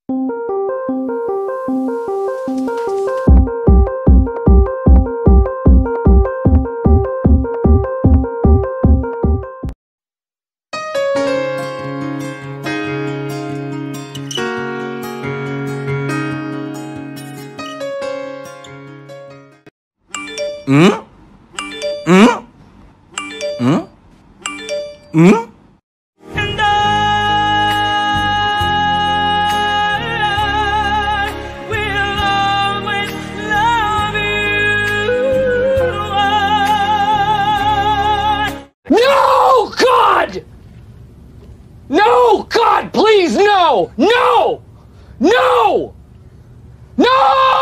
And I will always love you. No, God! No, God, please, no! No! No! No!